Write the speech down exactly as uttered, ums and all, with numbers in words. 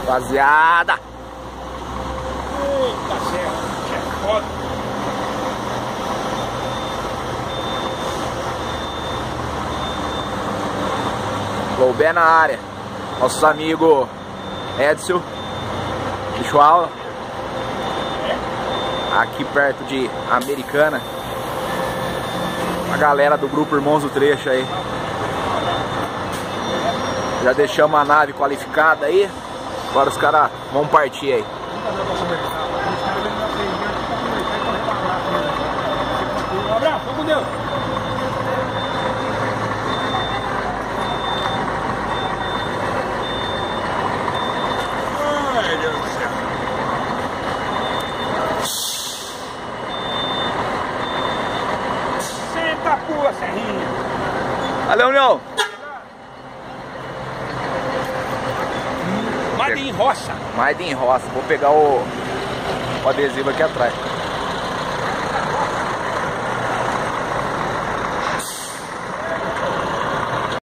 Rapaziada. Eita, serra, é foda. Loubé na área. Nossos amigos Edson e João. Aqui perto de Americana. A galera do grupo Irmãos do Trecho aí. Já deixamos a nave qualificada aí. Agora os caras vão partir aí. Um abraço, vamos com Deus. Ai, Deus do céu. Senta, pula, Serrinha. Valeu, União. Made em roça. Mais em roça. Vou pegar o, o adesivo aqui atrás.